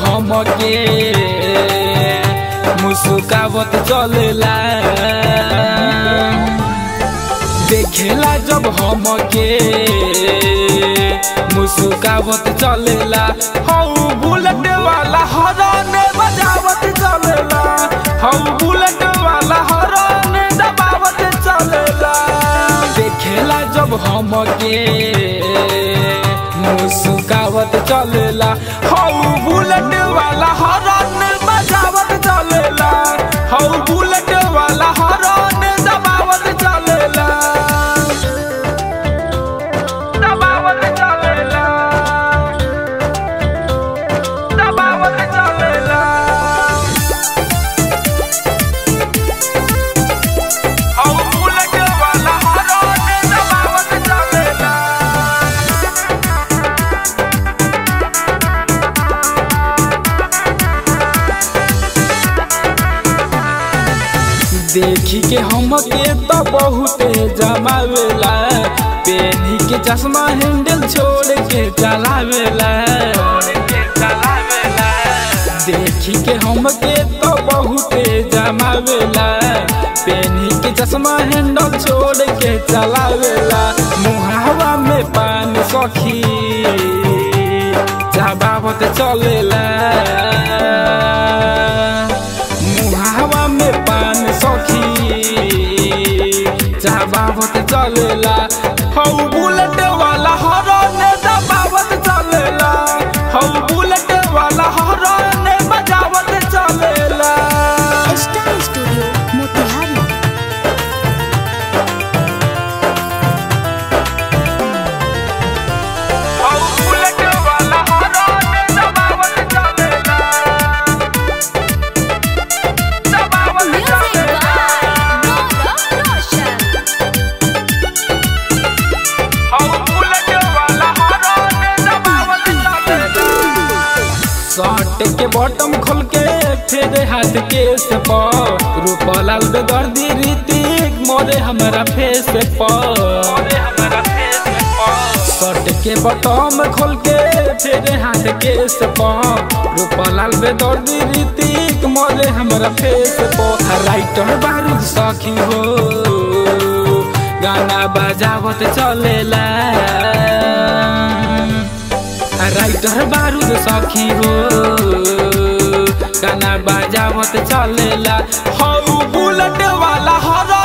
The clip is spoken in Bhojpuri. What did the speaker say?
हमके मुस्कावत चलेला, देखेला जब हमके मुस्कावत चलेला। हऊ बुलेट वाला हॉर्न बजावत चलेला, हऊ बुलेट वाला हॉर्न दबावत चलेला। देखेला जब हमके मुस्कावत चलेला, हऊ बुलेट वाला हॉर्न बजावत चलेला, हऊ बुलेट वाला हॉर्न दबावत चलेला, दबावत चलेला, दबावत चलेला। हऊ बुलेट वाला हॉर्न दबावत चलेला। देखी के हमके तो बहुते जमावेला, पेनी के चश्मा हैंडल छोड़ के चलावेला। देखी के हमके तो बहुते जमावेला, पेनी के चश्मा हैंडल छोड़ के चलावेला। मुहावा में पान सखी चबावत चलेला, मुहावा में पान सखी चबावत चलेला। हऊ बुलेट वाला हॉर्न दबावत चलेला, हऊ बुलेट वाला हॉर्न बजावत चलेला। Star studio Motihari. हऊ बुलेट वाला हॉर्न दबावत चलेला, दबावत चलेला। शर्ट के बॉटम खोल के फिर हाथ के रूपलाल बेदर्दी ऋतिक मोरे हमारा फेस पर। शर्ट के बॉटम खोल के फिर हाथ के रूपलाल बेदर्दी ऋतिक मोरे हमारा फेस पर। राइटर बारूद सखी हो गाना बजावत चलेला, राइटर बारूद सखी हो गाना बजावत चलेला। हऊ बुलेट वाला हॉर्न